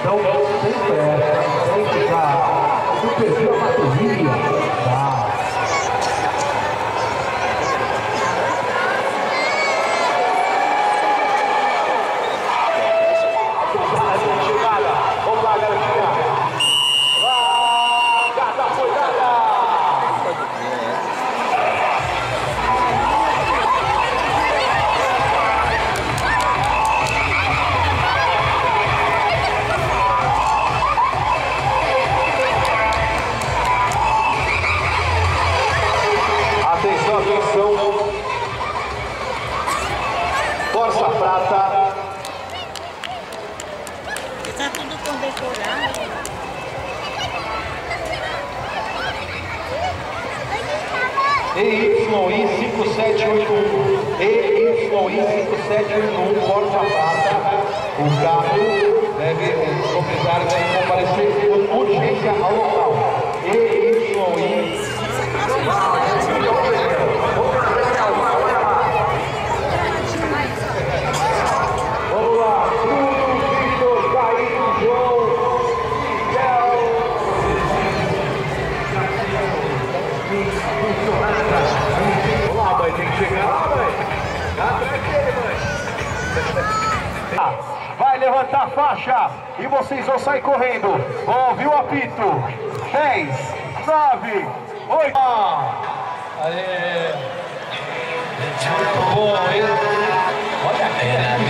Então, sem pressa, sem ficar no perfil da bateria, tá? Vamos lá, garotinha. Largada foi dada. Atenção, atenção. Força Prata. Está tudo condecorado. EYI 5781, EYI 5781, Força Prata. O carro deve, os proprietários devem comparecer com urgência ao local. EYI. Vamos lá, Bruno, Vitor, Caíno, João, Miguel. Vamos lá, mãe, tem que chegar lá, mãe. Atrás dele, mãe. Vai levantar a faixa e vocês vão sair correndo. Vão ouvir o apito. 10, 9, 8. Aê! Muito bom, hein? Olha a pena.